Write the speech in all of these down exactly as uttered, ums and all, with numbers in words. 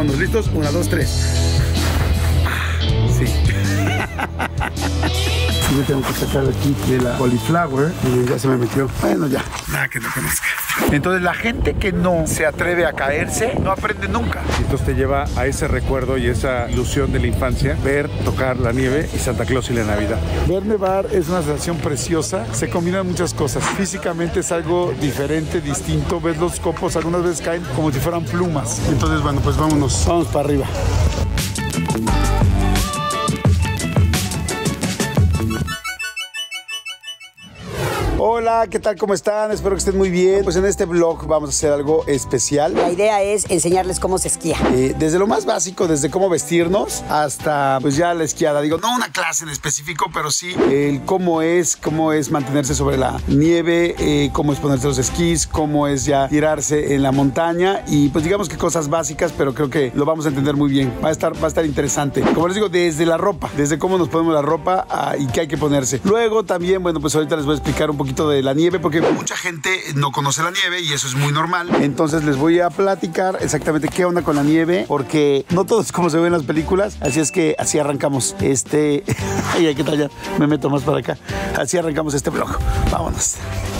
Vámonos, ¿listos? Una, dos, tres. Sí. Sí, me tengo que sacar aquí de la cauliflower. Y ya se me metió. Bueno, ya. Nada que no conozca. Entonces, la gente que no se atreve a caerse no aprende nunca. Entonces te lleva a ese recuerdo y esa ilusión de la infancia, ver tocar la nieve y Santa Claus y la Navidad. Ver nevar es una sensación preciosa. Se combinan muchas cosas. Físicamente es algo diferente, distinto. Ves los copos, algunas veces caen como si fueran plumas. Entonces, bueno, pues vámonos. Vamos para arriba. Hola, ¿qué tal? ¿Cómo están? Espero que estén muy bien. Pues en este vlog vamos a hacer algo especial. La idea es enseñarles cómo se esquía. Eh, desde lo más básico, desde cómo vestirnos hasta pues ya la esquiada. Digo, no una clase en específico, pero sí el cómo es, cómo es mantenerse sobre la nieve, eh, cómo es ponerse los esquís, cómo es ya tirarse en la montaña y pues digamos que cosas básicas, pero creo que lo vamos a entender muy bien. Va a estar, va a estar interesante. Como les digo, desde la ropa, desde cómo nos ponemos la ropa ah, y qué hay que ponerse. Luego también, bueno, pues ahorita les voy a explicar un poquito de la nieve porque mucha gente no conoce la nieve y eso es muy normal. Entonces les voy a platicar exactamente qué onda con la nieve porque no todo es como se ve en las películas. Así es que así arrancamos este... Ay, ¿qué tal? Ya me meto más para acá. Así arrancamos este vlog. Vámonos.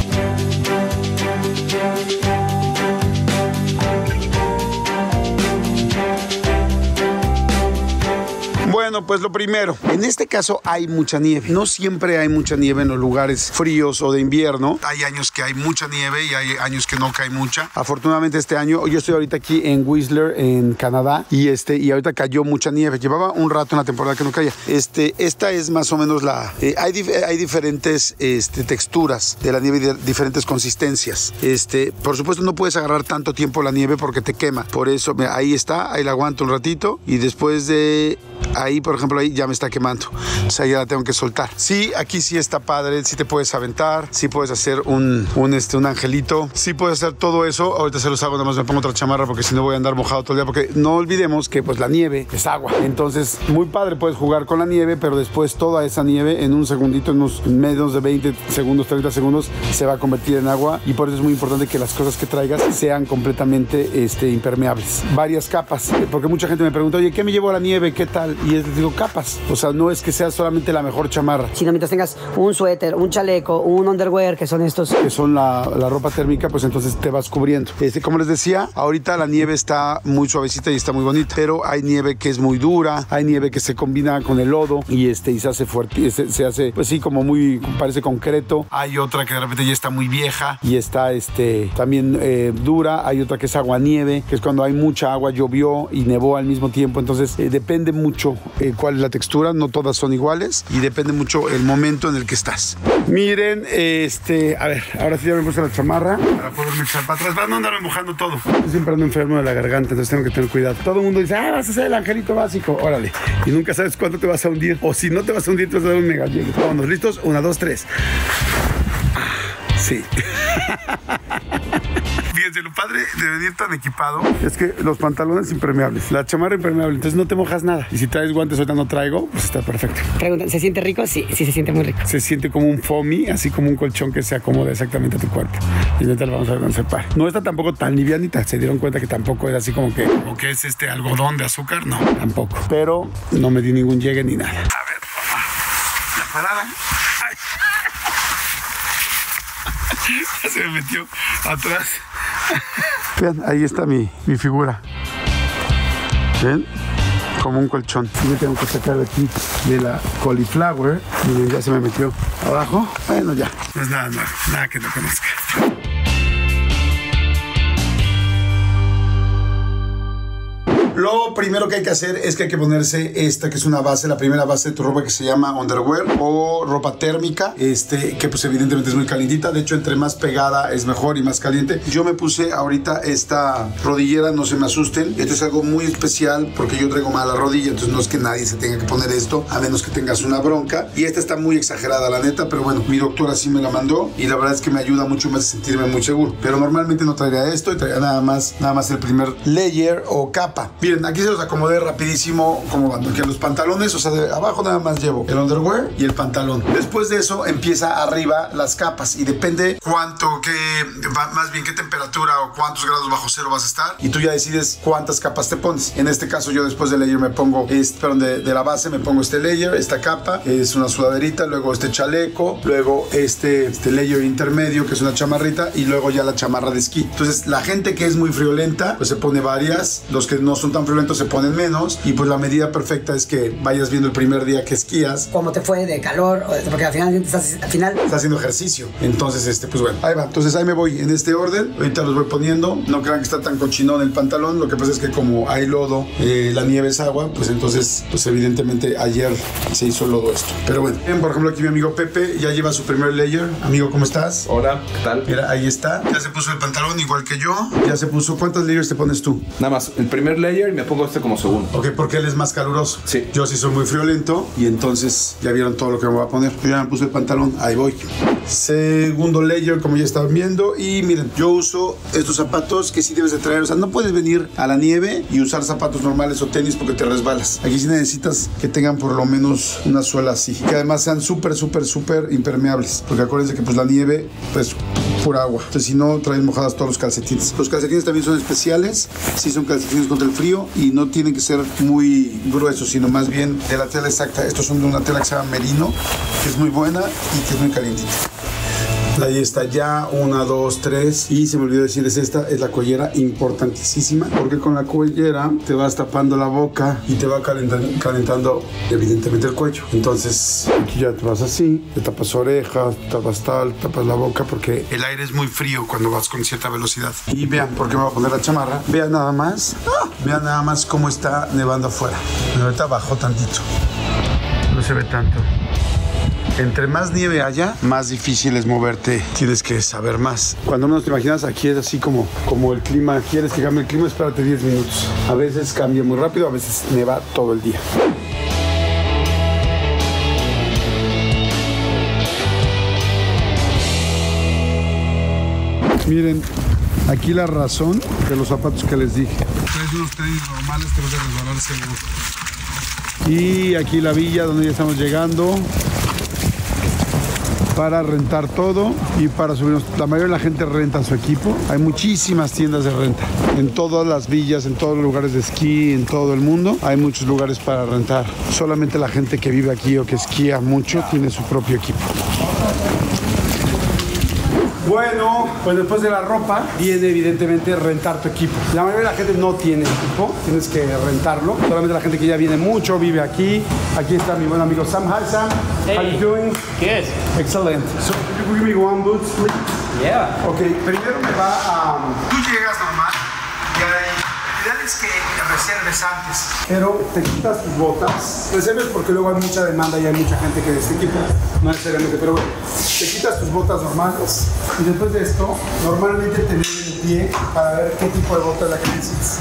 Bueno, pues lo primero, en este caso hay mucha nieve. No siempre hay mucha nieve en los lugares fríos o de invierno. Hay años que hay mucha nieve y hay años que no cae mucha. Afortunadamente este año, yo estoy ahorita aquí en Whistler, en Canadá, y este y ahorita cayó mucha nieve. Llevaba un rato en la temporada que no caía. Este, esta es más o menos la... Eh, hay, dif hay diferentes este, texturas de la nieve y de diferentes consistencias. Este, por supuesto no puedes agarrar tanto tiempo la nieve porque te quema. Por eso, mira, ahí está, ahí la aguanto un ratito y después de... Ahí, por ejemplo, ahí ya me está quemando. O sea, ya la tengo que soltar. Sí, aquí sí está padre. Sí te puedes aventar. Sí puedes hacer un, un, este, un angelito. Sí puedes hacer todo eso. Ahorita se los hago, nada más me pongo otra chamarra porque si no voy a andar mojado todo el día. Porque no olvidemos que pues la nieve es agua. Entonces, muy padre, puedes jugar con la nieve, pero después toda esa nieve en un segundito, en unos menos de veinte segundos, treinta segundos, se va a convertir en agua. Y por eso es muy importante que las cosas que traigas sean completamente este, impermeables. Varias capas. Porque mucha gente me pregunta, oye, ¿qué me llevo a la nieve? ¿Qué tal? Y les digo, capas. O sea, no es que sea solamente la mejor chamarra. Sino mientras tengas un suéter, un chaleco, un underwear, que son estos. Que son la, la ropa térmica, pues entonces te vas cubriendo. Este, como les decía, ahorita la nieve está muy suavecita y está muy bonita. Pero hay nieve que es muy dura, hay nieve que se combina con el lodo y, este, y se hace fuerte, se, se hace, pues sí, como muy, parece concreto. Hay otra que de repente ya está muy vieja y está este, también eh, dura. Hay otra que es aguanieve, que es cuando hay mucha agua, llovió y nevó al mismo tiempo. Entonces eh, depende mucho Eh, cuál es la textura, no todas son iguales y depende mucho el momento en el que estás. Miren, este, a ver, ahora sí ya me puse la chamarra para poderme echar para atrás, para no andarme mojando todo. Yo siempre ando enfermo de la garganta, entonces tengo que tener cuidado. Todo el mundo dice, ah, vas a hacer el angelito básico, órale. Y nunca sabes cuándo te vas a hundir, o si no te vas a hundir, te vas a dar un mega llegue. Vámonos, ¿listos? Una, dos, tres. Ah, sí. Fíjense, lo padre de venir tan equipado es que los pantalones impermeables, la chamarra impermeable, entonces no te mojas nada. Y si traes guantes, ahorita no traigo, pues está perfecto. Preguntan, ¿se siente rico? Sí, sí se siente muy rico. Se siente como un foamy, así como un colchón que se acomoda exactamente a tu cuerpo. Y ahorita lo vamos a ver dónde se para. No está tampoco tan livianita, se dieron cuenta que tampoco es así como que, como que es este algodón de azúcar, no, tampoco. Pero no me di ningún llegue ni nada. A ver, la parada. Ay. Ya se me metió atrás. Vean, ahí está mi, mi figura. ¿Ven? Como un colchón. Y me tengo que sacar de aquí de la cauliflower. Miren, ya se me metió abajo. Bueno, ya. No es nada nuevo, nada que no conozca. Lo primero que hay que hacer es que hay que ponerse esta que es una base, la primera base de tu ropa que se llama underwear o ropa térmica, este que pues evidentemente es muy calientita, de hecho entre más pegada es mejor y más caliente. Yo me puse ahorita esta rodillera, no se me asusten, esto es algo muy especial porque yo traigo mala rodilla, entonces no es que nadie se tenga que poner esto a menos que tengas una bronca, y esta está muy exagerada la neta, pero bueno, mi doctora sí me la mandó y la verdad es que me ayuda mucho más a sentirme muy seguro, pero normalmente no traería esto y traería nada más, nada más el primer layer o capa. Miren, aquí se los acomodé rapidísimo como van, porque los pantalones, o sea, de abajo nada más llevo el underwear y el pantalón. Después de eso empieza arriba las capas y depende cuánto, qué, más bien qué temperatura o cuántos grados bajo cero vas a estar y tú ya decides cuántas capas te pones. En este caso yo después del layer me pongo, este, perdón, de, de la base me pongo este layer, esta capa, es una sudaderita, luego este chaleco, luego este, este layer intermedio que es una chamarrita y luego ya la chamarra de esquí. Entonces la gente que es muy friolenta pues se pone varias, los que no son tan friolentos se ponen menos y pues la medida perfecta es que vayas viendo el primer día que esquías cómo te fue de calor, porque al final estás, al final estás haciendo ejercicio. Entonces este pues bueno, ahí va. Entonces ahí me voy en este orden, ahorita los voy poniendo. No crean que está tan cochinón el pantalón, lo que pasa es que como hay lodo, eh, la nieve es agua, pues entonces pues evidentemente ayer se hizo lodo esto. Pero bueno, bien, por ejemplo aquí mi amigo Pepe ya lleva su primer layer. Amigo, ¿cómo estás? Hola, ¿qué tal? Mira, ahí está, ya se puso el pantalón igual que yo, ya se puso. ¿Cuántos layers te pones tú? Nada más, el primer layer y me pongo este como segundo. Ok, porque él es más caluroso. Sí. Yo sí soy muy friolento y entonces ya vieron todo lo que me voy a poner. Yo ya me puse el pantalón, ahí voy. Segundo layer, como ya estaban viendo. Y miren, yo uso estos zapatos que sí debes de traer. O sea, no puedes venir a la nieve y usar zapatos normales o tenis porque te resbalas. Aquí sí necesitas que tengan por lo menos una suela así. Que además sean súper, súper, súper impermeables. Porque acuérdense que pues la nieve, pues pura agua. Entonces si no, traes mojadas todos los calcetines. Los calcetines también son especiales. Sí son calcetines contra el frío y no tienen que ser muy gruesos, sino más bien de la tela exacta. Estos son de una tela que se llama merino, que es muy buena y que es muy calientita. Ahí está ya, una, dos, tres. Y se me olvidó decirles, esta es la collera importantísima, porque con la collera te vas tapando la boca y te va calentando, calentando evidentemente el cuello. Entonces aquí ya te vas así, te tapas orejas, te tapas tal, te tapas la boca, porque el aire es muy frío cuando vas con cierta velocidad. Y vean, porque me voy a poner la chamarra. Vean nada más, ¡ah! Vean nada más cómo está nevando afuera. Ahorita bajó tantito, no se ve tanto. Entre más nieve haya, más difícil es moverte. Tienes que saber más. Cuando menos te imaginas, aquí es así como, como el clima. ¿Quieres que cambie el clima? Espérate diez minutos. A veces cambia muy rápido, a veces neva todo el día. Miren, aquí la razón de los zapatos que les dije. Traes unos tenis normales que no se resbalan seguro. Y aquí la villa donde ya estamos llegando, para rentar todo y para subirnos. La mayoría de la gente renta su equipo. Hay muchísimas tiendas de renta en todas las villas, en todos los lugares de esquí, en todo el mundo. Hay muchos lugares para rentar. Solamente la gente que vive aquí o que esquía mucho tiene su propio equipo. Bueno, pues después de la ropa viene evidentemente rentar tu equipo. La mayoría de la gente no tiene equipo, tienes que rentarlo. Solamente la gente que ya viene mucho, vive aquí. Aquí está mi buen amigo Sam. Hi Sam, hey. How you doing? Good. Excellent. So, could you give me one boots, please? Yeah. Ok, primero me va a... Tú llegas normal y ahí... La idea es que reserves antes, pero te quitas tus botas. Reserves porque luego hay mucha demanda y hay mucha gente que de este equipo, no necesariamente, pero bueno, te quitas tus botas normales y después de esto, normalmente te miden el pie para ver qué tipo de bota es la que necesitas.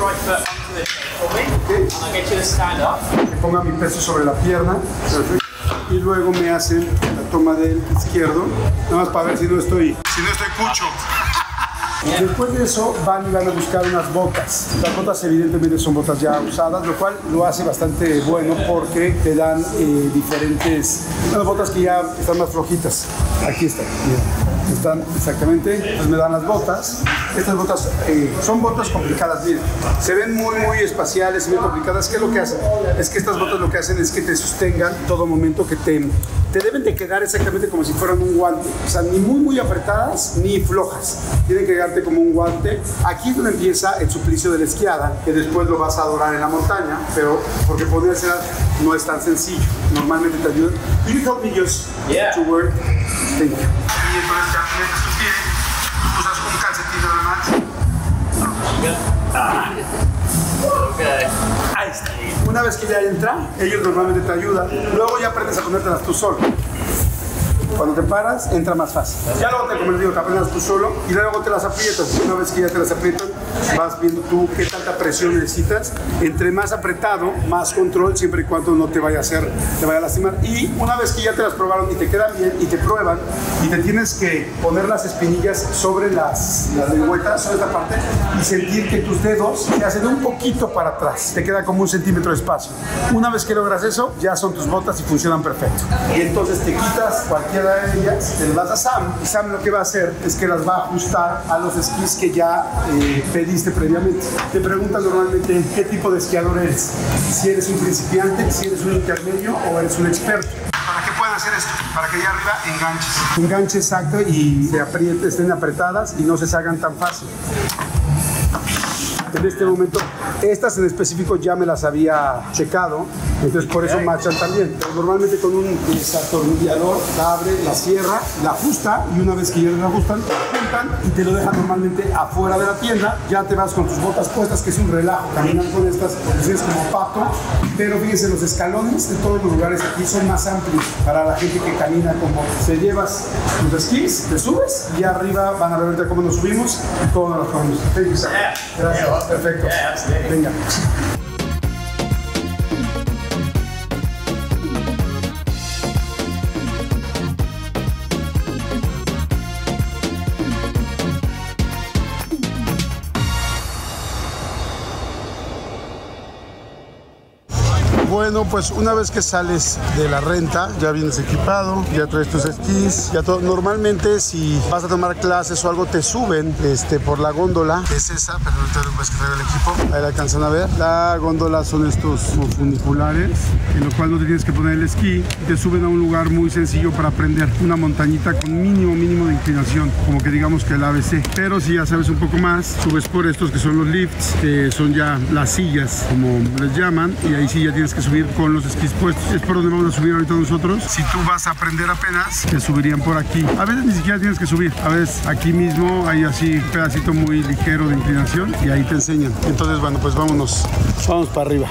Okay. Me ponga mi peso sobre la pierna. Perfecto. Y luego me hacen la toma del izquierdo, nada más para ver si no estoy, si no estoy cucho. Después de eso van y van a buscar unas botas. Las botas evidentemente son botas ya usadas, lo cual lo hace bastante bueno porque te dan eh, diferentes, unas botas que ya están más flojitas. Aquí están, miren, están exactamente, entonces me dan las botas. Estas botas eh, son botas complicadas, miren, se ven muy muy espaciales y muy complicadas. ¿Qué es lo que hacen? Es que estas botas lo que hacen es que te sostengan todo momento, que te, te deben de quedar exactamente como si fueran un guante, o sea, ni muy muy apretadas ni flojas, tienen que quedarte como un guante. Aquí es donde empieza el suplicio de la esquiada, que después lo vas a adorar en la montaña, pero porque ponerse no es tan sencillo. Normalmente te ayuda. Can you help me just yeah. to work? Thank you. Y entonces ya metes tu pie, usas un calcetín nada más. Ah. Okay. Ahí está. Una vez que ya entra, ellos normalmente te ayudan. Luego ya aprendes a ponértelas tú solo. Cuando te paras, entra más fácil. Ya luego te, como les digo, te aprendes tú solo y luego te las aprietas. Una vez que ya te las aprietas, vas viendo tú qué tanta presión necesitas. Entre más apretado, más control, siempre y cuando no te vaya a hacer, te vaya a lastimar. Y una vez que ya te las probaron y te quedan bien y te prueban y te tienes que poner las espinillas sobre las, las lengüetas, sobre esta parte, y sentir que tus dedos se hacen un poquito para atrás. Te queda como un centímetro de espacio. Una vez que logras eso, ya son tus botas y funcionan perfecto. Y entonces te quitas cualquiera de ellas, te las das a Sam, y Sam lo que va a hacer es que las va a ajustar a los esquís que ya eh, pediste previamente. Te preguntan normalmente qué tipo de esquiador eres. Si eres un principiante, si eres un intermedio o eres un experto. ¿Para qué pueden hacer esto? Para que allá arriba enganches. Enganche exacto y se apriete, estén apretadas y no se salgan tan fácil. En este momento, estas en específico ya me las había checado, entonces por eso machan también. Pero normalmente con un desatornillador la abre, la cierra, la ajusta, y una vez que ya la ajustan, la juntan y te lo dejan normalmente afuera de la tienda. Ya te vas con tus botas puestas, que es un relajo caminar con estas, porque es como pato. Pero fíjense, los escalones de todos los lugares aquí son más amplios para la gente que camina como se llevas tus esquís, te subes y arriba van a ver ahorita cómo nos subimos y cómo nos vamos. Gracias. Perfecto. Venga. Bueno, pues una vez que sales de la renta, ya vienes equipado, ya traes tus esquís, ya todo. Normalmente si vas a tomar clases o algo, te suben este, por la góndola, que es esa, pero ahorita ves que traigo el equipo, ahí la alcanzan a ver. La góndola son estos funiculares, en lo cual no te tienes que poner el esquí, y te suben a un lugar muy sencillo para aprender, una montañita con mínimo, mínimo de inclinación, como que digamos que el A B C. Pero si ya sabes un poco más, subes por estos que son los lifts, que son ya las sillas, como les llaman, y ahí sí ya tienes que subir con los esquís puestos. Es por donde vamos a subir ahorita nosotros. Si tú vas a aprender apenas, te subirían por aquí. A veces ni siquiera tienes que subir. A veces aquí mismo hay así un pedacito muy ligero de inclinación y ahí te enseñan. Entonces, bueno, pues vámonos. Vamos para arriba.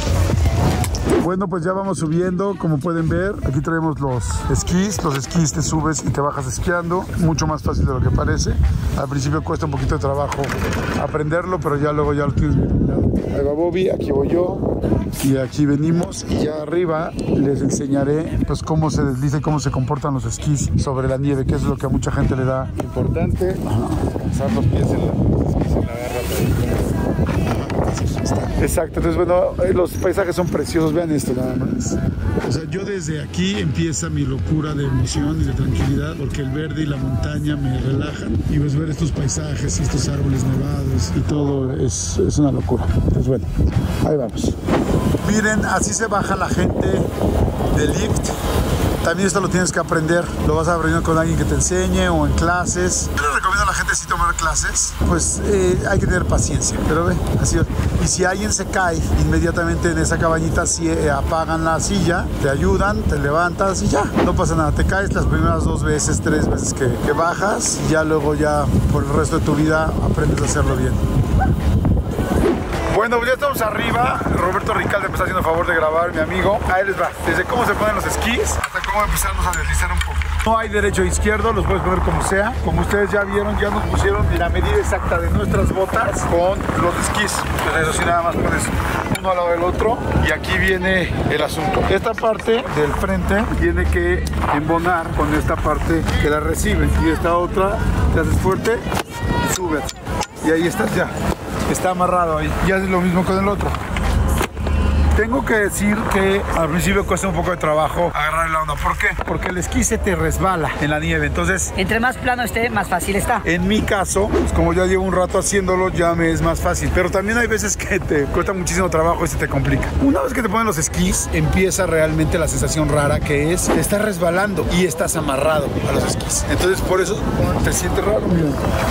Bueno, pues ya vamos subiendo, como pueden ver, aquí traemos los esquís, los esquís te subes y te bajas esquiando, mucho más fácil de lo que parece. Al principio cuesta un poquito de trabajo aprenderlo, pero ya luego ya lo tienes bien dominado. Ahí va Bobby, aquí voy yo, y aquí venimos, y ya arriba les enseñaré pues cómo se desliza y cómo se comportan los esquís sobre la nieve, que es lo que a mucha gente le da importante. Pasar los pies en la, los esquís en la garra. Exacto, entonces bueno, los paisajes son preciosos, vean esto nada más. O sea, yo desde aquí empieza mi locura de emoción y de tranquilidad, porque el verde y la montaña me relajan, y pues ver estos paisajes y estos árboles nevados y todo es, es una locura. Entonces bueno, ahí vamos. Miren, así se baja la gente del lift. También esto lo tienes que aprender, lo vas a aprender con alguien que te enseñe o en clases. Yo les recomiendo a la gente si tomar clases, pues eh, hay que tener paciencia, pero ve, así. Y si alguien se cae, inmediatamente en esa cabañita si, eh, apagan la silla, te ayudan, te levantas y ya, no pasa nada. Te caes las primeras dos veces, tres veces que, que bajas, y ya luego ya por el resto de tu vida aprendes a hacerlo bien. Bueno, pues ya estamos arriba. Roberto Ricalde me está haciendo el favor de grabar, mi amigo. Ahí les va. Desde cómo se ponen los esquís hasta cómo empezamos a deslizar un poco. No hay derecho e izquierdo, los puedes poner como sea. Como ustedes ya vieron, ya nos pusieron la medida exacta de nuestras botas con los esquís. Entonces eso sí, nada más pones uno al lado del otro. Y aquí viene el asunto. Esta parte del frente tiene que embonar con esta parte que la recibe. Y esta otra, te haces fuerte y subes. Y ahí estás ya. Está amarrado ahí. Y haces lo mismo con el otro. Tengo que decir que al principio cuesta un poco de trabajo agarrar la onda. ¿Por qué? Porque el esquí se te resbala en la nieve. Entonces, Entre más plano esté, más fácil está. en mi caso, pues como ya llevo un rato haciéndolo, ya me es más fácil. Pero también hay veces que te cuesta muchísimo trabajo y se te complica. Una vez que te ponen los esquís, empieza realmente la sensación rara, que es te estás resbalando y estás amarrado a los esquís. Entonces, por eso te sientes raro. Mira.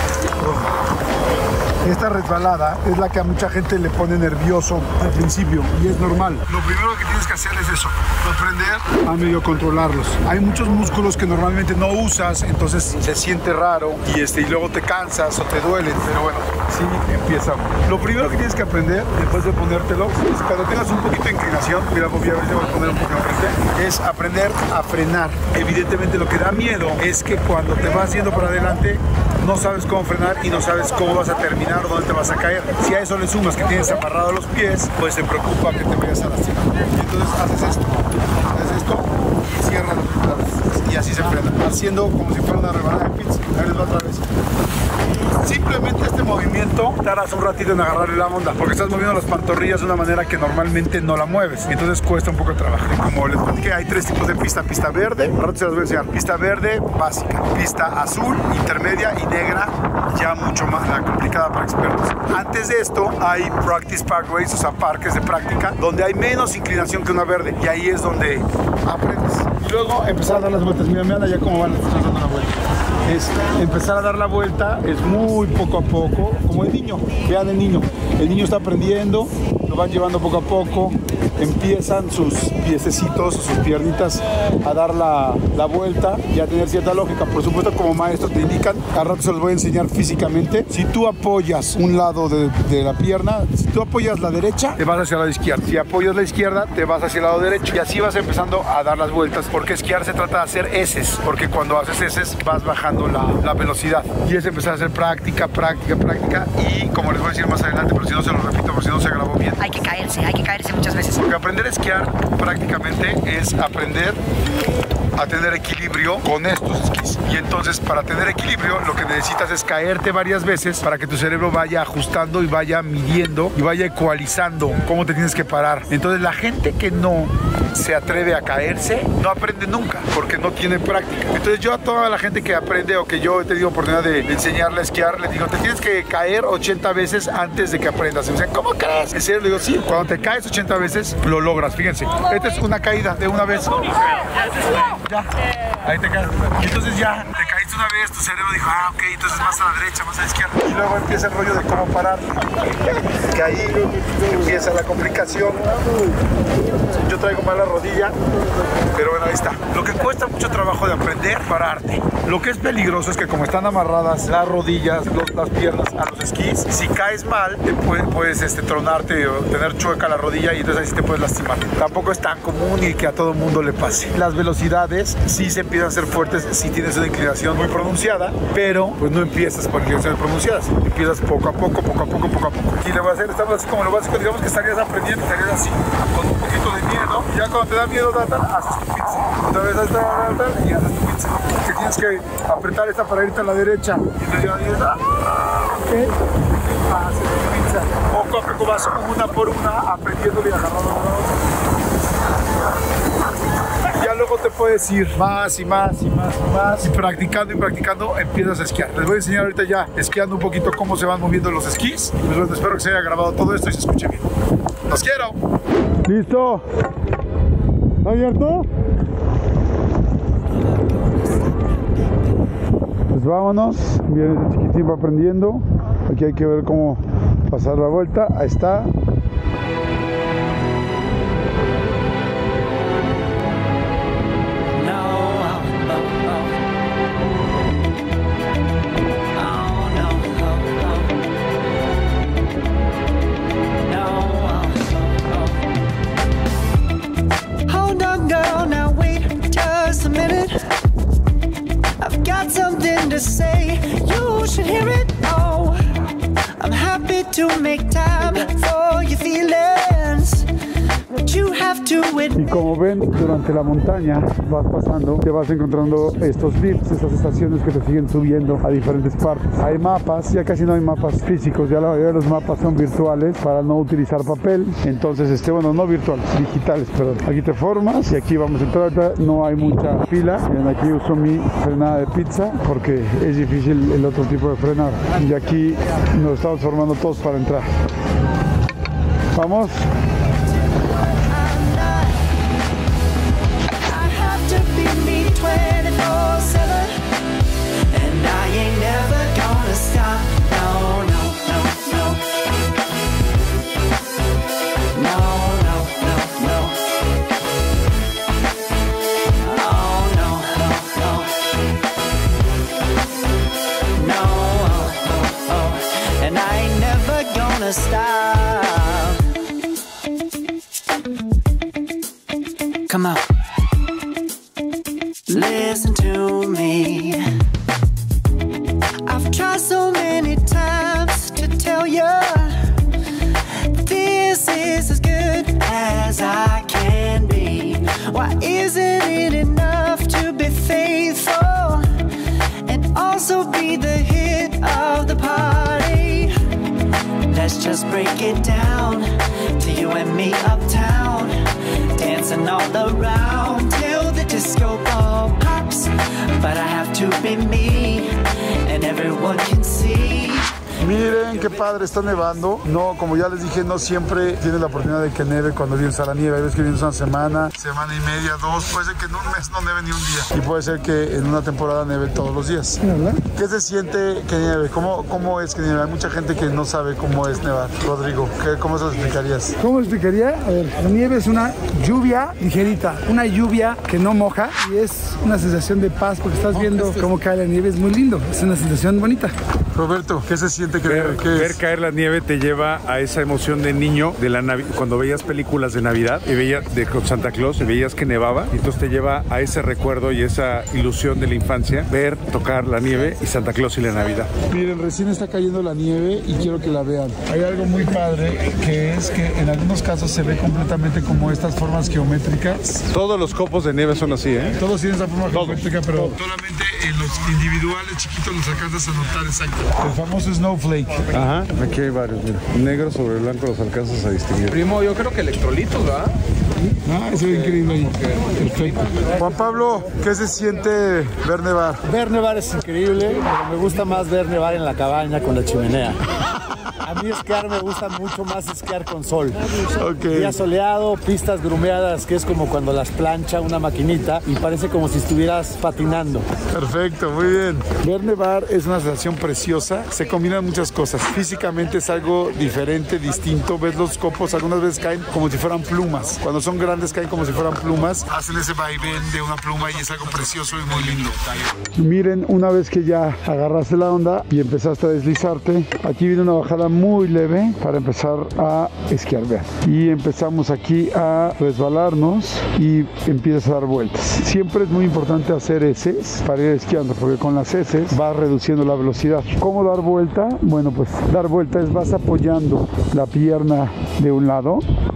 Esta resbalada es la que a mucha gente le pone nervioso al principio, y es normal. Lo primero que tienes que hacer es eso, aprender a medio controlarlos. Hay muchos músculos que normalmente no usas, entonces se siente raro y, este, y luego te cansas o te duelen, pero bueno, sí empieza. Lo primero que tienes que aprender después de ponértelo es cuando tengas un poquito de inclinación, mira, voy a ver si voy a poner un poquito enfrente, es aprender a frenar. Evidentemente lo que da miedo es que cuando te vas yendo para adelante no sabes cómo frenar y no sabes cómo vas a terminar caminar o dónde te vas a caer. Si a eso le sumas que tienes amarrado los pies, pues te preocupa que te vayas a lastimar. Y entonces haces esto, haces esto y cierras los, y así se frena, haciendo como si fuera una rebanada de pizza. Ahí les va otra vez. Simplemente este movimiento tardas un ratito en agarrarle la onda, porque estás moviendo las pantorrillas de una manera que normalmente no la mueves, entonces cuesta un poco de trabajo. Como les platiqué, hay tres tipos de pista: pista verde, ahora se las voy a enseñar, pista verde básica, pista azul, intermedia y negra, ya mucho más la complicada para expertos. Antes de esto hay practice parkways, o sea, parques de práctica, donde hay menos inclinación que una verde, y ahí es donde aprendes. Y luego empezar a dar las vueltas. Mira, mira ya cómo van, están dando la vuelta. Es empezar a dar la vuelta, es muy poco a poco, como el niño. Vean el niño, el niño está aprendiendo, lo van llevando poco a poco, empiezan sus piececitos, sus piernitas a dar la, la vuelta y a tener cierta lógica. Por supuesto, como maestros te indican, al rato se los voy a enseñar físicamente. Si tú apoyas un lado de, de la pierna, si tú apoyas la derecha, te vas hacia el lado izquierdo. Si apoyas la izquierda, te vas hacia el lado derecho. Y así vas empezando a dar las vueltas, porque esquiar se trata de hacer eses, porque cuando haces eses vas bajando la, la velocidad. Y es empezar a hacer práctica, práctica, práctica. Y como les voy a decir más adelante, pero si no se lo repito, por si no se grabó bien. Hay que caerse, hay que caerse muchas veces. Porque aprender a esquiar prácticamente es aprender a tener equilibrio con estos esquís. Y entonces, para tener equilibrio, lo que necesitas es caerte varias veces para que tu cerebro vaya ajustando y vaya midiendo y vaya ecualizando cómo te tienes que parar. Entonces, la gente que no se atreve a caerse no aprende nunca, porque no tiene práctica. Entonces, yo a toda la gente que aprende o que yo he tenido oportunidad de, de enseñarle a esquiar, les digo, te tienes que caer ochenta veces antes de que aprendas. Y me dicen, ¿cómo crees? En serio, le digo, sí, cuando te caes ochenta veces, lo logras. Fíjense, esta es una caída de una vez. Ya, ahí te caes. Y entonces ya, te caíste una vez, tu cerebro dijo, ah, ok, entonces más a la derecha, más a la izquierda. Y luego empieza el rollo de cómo parar. Que ahí empieza la complicación. Yo traigo mala rodilla, pero bueno, ahí está. Lo que cuesta mucho trabajo de aprender, pararte. Lo que es peligroso es que como están amarradas las rodillas, los, las piernas a los esquís, si caes mal, te puedes, puedes este, tronarte o tener chueca la rodilla y entonces ahí sí te puedes lastimar. Tampoco es tan común y que a todo mundo le pase. Las velocidades sí se empiezan a ser fuertes si tienes una inclinación muy pronunciada, pero pues no empiezas con inclinaciones pronunciadas. Empiezas poco a poco, poco a poco, poco a poco. Y le voy a hacer, estamos así como lo básico, digamos que estarías aprendiendo, estarías así, con un poquito de miedo. Ya cuando te da miedo, tal, tal, haces tu pizza. Otra vez haces tal, tal, y haces tu pizza. Que tienes que apretar esta para irte a la derecha. Y entonces ya dices, ah, ok, haces tu pizza. Poco a poco vas una por una aprendiendo y agarrando una otra. Ya luego te puedes ir más y más y más y más. Y practicando y practicando empiezas a esquiar. Les voy a enseñar ahorita ya esquiando un poquito cómo se van moviendo los esquís. Pues bueno, espero que se haya grabado todo esto y se escuche bien. ¡Los quiero! ¿Listo? ¿Abierto? Pues vámonos. Viene el chiquitín, va aprendiendo. Aquí hay que ver cómo pasar la vuelta. Ahí está. Something to say, you should hear it. Oh, I'm happy to make time for your feelings, but you have to admit. Y como ven, durante la montaña vas pasando, te vas encontrando estos dips, estas estaciones que te siguen subiendo a diferentes partes. Hay mapas, ya casi no hay mapas físicos, ya la mayoría de los mapas son virtuales para no utilizar papel. Entonces, este, bueno, no virtuales, digitales, perdón. Aquí te formas y aquí vamos a entrar. Ahorita no hay mucha fila. Miren, aquí uso mi frenada de pizza porque es difícil el otro tipo de frenada. Y aquí nos estamos formando todos para entrar. Vamos. Stop. Come on. Listen to me. I've tried so many times to tell Why isn't it enough to be faithful and also be the hit of the party? Let's just break it down to you and me uptown, dancing all around till the disco ball pops. But I have to be me and everyone can see. Miren qué padre, está nevando. No, como ya les dije, no siempre tienes la oportunidad de que neve cuando vienes a la nieve. Hay veces que vienes una semana, semana y media, dos. Puede ser que en un mes no neve ni un día. Y puede ser que en una temporada neve todos los días. ¿Verdad? ¿Qué se siente que nieve? ¿Cómo, cómo es que nieve? Hay mucha gente que no sabe cómo es nevar. Rodrigo, ¿qué, ¿cómo se lo explicarías? ¿Cómo explicaría? A ver, la nieve es una lluvia ligerita, una lluvia que no moja y es una sensación de paz porque estás viendo cómo cae la nieve. Es muy lindo, es una sensación bonita. Roberto, ¿qué se siente que ver, nieve? ¿Qué ver es? caer la nieve te lleva a esa emoción de niño de la Navi cuando veías películas de Navidad y veías de Santa Claus y veías que nevaba, y entonces te lleva a ese recuerdo y esa ilusión de la infancia, ver tocar la nieve y Santa Claus y la Navidad. Miren, recién está cayendo la nieve y quiero que la vean. Hay algo muy padre que es que en algunos casos se ve completamente como estas formas geométricas. Todos los copos de nieve son así, ¿eh? Todos tienen esa forma Todos. geométrica, pero Todos. solamente en los individuales chiquitos los alcanzas a notar exacto. El famoso snowflake. Ajá, aquí hay varios, mira. Negro sobre blanco los alcanzas a distinguir. Primo, yo creo que electrolitos, ¿verdad? Ah, eso es increíble ahí. Perfecto. Juan Pablo, ¿qué se siente ver nevar? Ver nevar es increíble, pero me gusta más ver nevar en la cabaña con la chimenea. A mí esquiar me gusta mucho más esquiar con sol. Okay. Día soleado, pistas grumeadas, que es como cuando las plancha una maquinita y parece como si estuvieras patinando. Perfecto, muy bien. Ver nevar es una sensación preciosa. Se combinan muchas cosas. Físicamente es algo diferente, distinto. Ves los copos, algunas veces caen como si fueran plumas. Cuando son grandes caen como si fueran plumas. Hacen ese vaivén de una pluma y es algo precioso y muy lindo. Miren, una vez que ya agarraste la onda y empezaste a deslizarte, aquí viene una bajada muy leve para empezar a esquiar. Vean. Y empezamos aquí a resbalarnos y empiezas a dar vueltas. Siempre es muy importante hacer eses para ir esquiando, porque con las eses vas reduciendo la velocidad. ¿Cómo dar vuelta? Bueno, pues dar vuelta es vas apoyando la pierna de un lado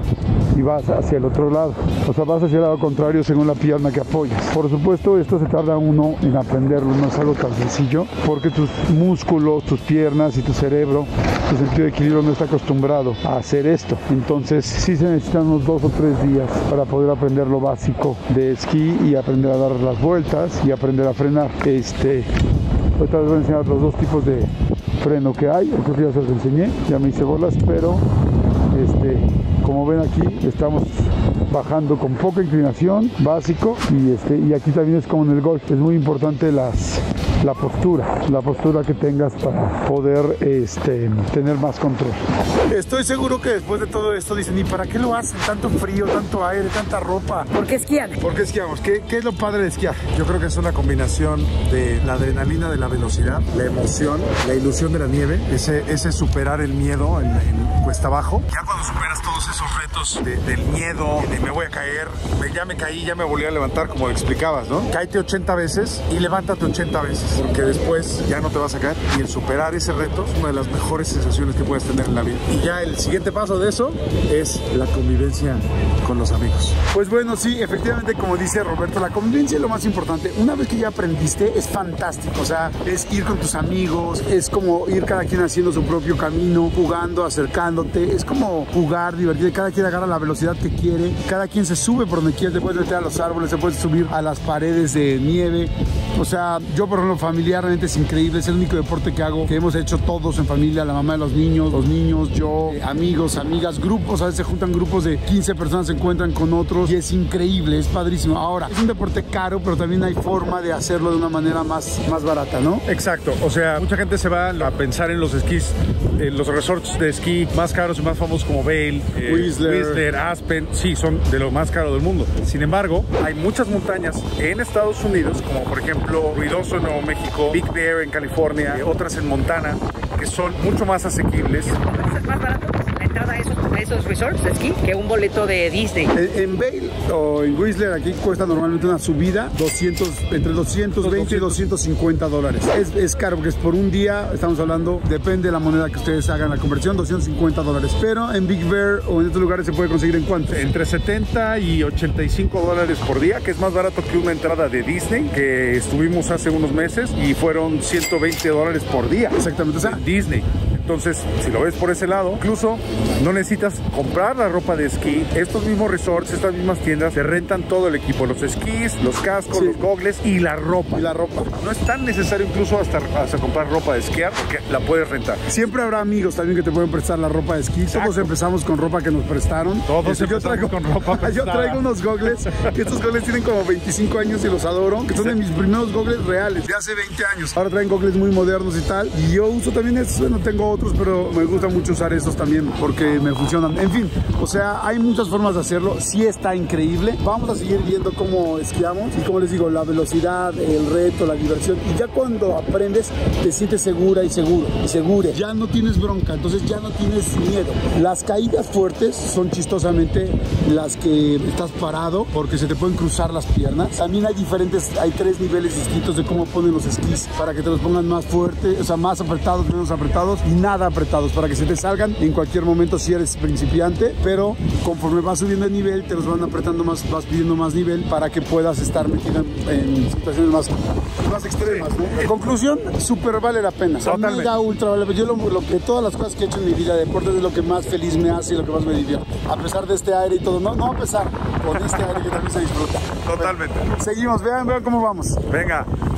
y vas hacia el otro lado, o sea, vas hacia el lado contrario según la pierna que apoyas. Por supuesto, esto se tarda uno en aprenderlo, no es algo tan sencillo, porque tus músculos, tus piernas y tu cerebro, tu sentido de equilibrio no está acostumbrado a hacer esto. Entonces, sí se necesitan unos dos o tres días para poder aprender lo básico de esquí y aprender a dar las vueltas y aprender a frenar. Este, ahorita les voy a enseñar los dos tipos de freno que hay, creo que ya se los enseñé, ya me hice bolas, pero este... como ven aquí, estamos bajando con poca inclinación, básico, y, este, y aquí también es como en el golf, es muy importante las, la postura, la postura que tengas para poder este, tener más control. Estoy seguro que después de todo esto dicen, ¿y para qué lo hacen? Tanto frío, tanto aire, tanta ropa. ¿Por qué esquian? ¿Por qué esquiamos? ¿Qué, qué es lo padre de esquiar? Yo creo que es una combinación de la adrenalina de la velocidad, la emoción, la ilusión de la nieve, ese, ese superar el miedo en, en cuesta abajo. Ya cuando superas todos esos retos de, del miedo, de me voy a caer, me, ya me caí, ya me volví a levantar, como le explicabas, ¿no? Cáete ochenta veces y levántate ochenta veces, porque después ya no te vas a caer. Y el superar ese reto es una de las mejores sensaciones que puedes tener en la vida. Y ya el siguiente paso de eso es la convivencia con los amigos. Pues bueno, sí, efectivamente, como dice Roberto, la convivencia es lo más importante. Una vez que ya aprendiste, es fantástico. O sea, es ir con tus amigos, es como ir cada quien haciendo su propio camino, jugando, acercándote. Es como jugar, divertir. Cada quien agarra la velocidad que quiere. Cada quien se sube por donde quiere. Te puedes meter a los árboles, se puede subir a las paredes de nieve. O sea, yo por ejemplo, familiarmente es increíble. Es el único deporte que hago, que hemos hecho todos en familia. La mamá de los niños, los niños, yo, eh, amigos, amigas, grupos. A veces se juntan grupos de quince personas, se encuentran con otros. Y es increíble, es padrísimo. Ahora, es un deporte caro, pero también hay forma de hacerlo de una manera más, más barata, ¿no? Exacto, o sea, mucha gente se va a pensar en los esquís, en los resorts de esquí más caros y más famosos como Vail, eh, Whistler. Whistler, Aspen, sí, son de lo más caro del mundo. Sin embargo, hay muchas montañas en Estados Unidos, como por ejemplo Ruidoso en Nuevo México, Big Bear en California, eh, otras en Montana, que son mucho más asequibles. Es más barato, la entrada a eso. esos resorts de esquí que un boleto de Disney. En, en Vail o en Whistler aquí cuesta normalmente una subida doscientos, entre doscientos veinte y doscientos cincuenta dólares. Es, es caro porque es por un día, estamos hablando, depende de la moneda que ustedes hagan la conversión, doscientos cincuenta dólares. Pero en Big Bear o en estos lugares se puede conseguir en cuánto? Entre setenta y ochenta y cinco dólares por día, que es más barato que una entrada de Disney que estuvimos hace unos meses y fueron ciento veinte dólares por día. Exactamente, o sea, Disney. Entonces, si lo ves por ese lado, incluso no necesitas comprar la ropa de esquí. Estos mismos resorts, estas mismas tiendas, te rentan todo el equipo, los esquís, los cascos, sí, los goggles y la ropa. Y la ropa. No es tan necesario incluso hasta, hasta comprar ropa de esquiar, porque la puedes rentar. Siempre habrá amigos también que te pueden prestar la ropa de esquí. Exacto. Todos empezamos con ropa que nos prestaron. Todos yo traigo con ropa prestada. Yo traigo unos goggles, que estos goggles tienen como veinticinco años y los adoro, que son de mis primeros goggles reales, de hace veinte años. Ahora traen goggles muy modernos y tal. Y yo uso también estos, no tengo otros, pero me gusta mucho usar estos también porque me funcionan. En fin, o sea, hay muchas formas de hacerlo. Sí está increíble. Vamos a seguir viendo cómo esquiamos y como les digo, la velocidad, el reto, la diversión. Y ya cuando aprendes, te sientes segura y seguro y segure. Ya no tienes bronca, entonces ya no tienes miedo. Las caídas fuertes son chistosamente las que estás parado porque se te pueden cruzar las piernas. También hay diferentes, hay tres niveles distintos de cómo ponen los esquís para que te los pongan más fuertes, o sea, más apretados, menos apretados y nada apretados, para que se te salgan en cualquier momento si eres principiante, pero conforme vas subiendo el nivel te los van apretando más, vas pidiendo más nivel para que puedas estar metido en, en situaciones más, más extremas, ¿no? Conclusión, súper vale la pena. Totalmente. Mega, ultra vale la pena. Yo lo, lo que todas las cosas que he hecho en mi vida de deportes es lo que más feliz me hace y lo que más me divierte. A pesar de este aire y todo, no, no a pesar, con este aire que también se disfruta. Totalmente. Bueno, seguimos, vean, vean cómo vamos. Venga.